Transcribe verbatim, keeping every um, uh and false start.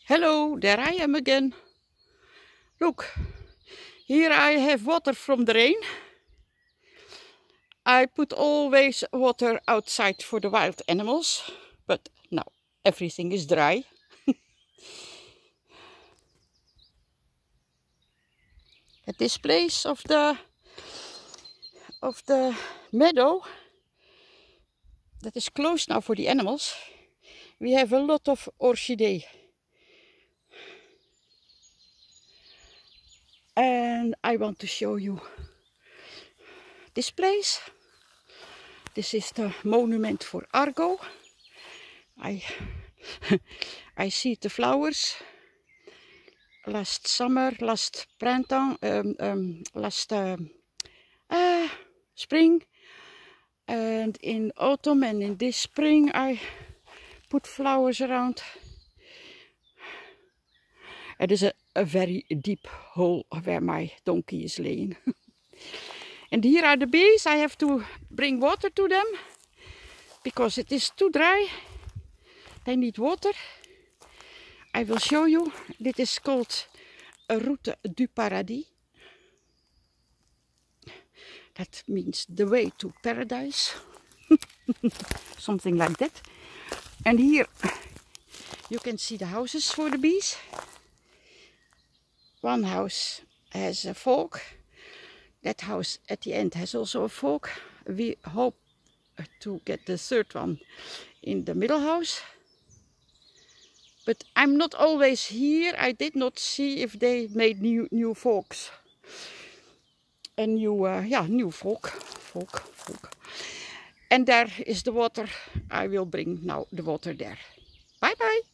Hello, there I am again. Look, here I have water from the rain. I put always water outside for the wild animals, but now everything is dry. At this place of the of the meadow that is closed now for the animals, we have a lot of orchidee. And I want to show you this place. This is the monument for Argo. I I see the flowers last summer, last printemps, um, um, last uh, uh, spring, and in autumn and in this spring I put flowers around. It is a, a very deep hole where my donkey is laying. And here are the bees. I have to bring water to them because it is too dry. They need water. I will show you. This is called a route du paradis. That means the way to paradise. Something like that. And here you can see the houses for the bees. One house has a fork. That house at the end has also a fork. We hope to get the third one in the middle house. But I'm not always here. I did not see if they made new new forks. A new, uh, yeah, new fork, fork, fork. And there is the water. I will bring now the water there. Bye bye.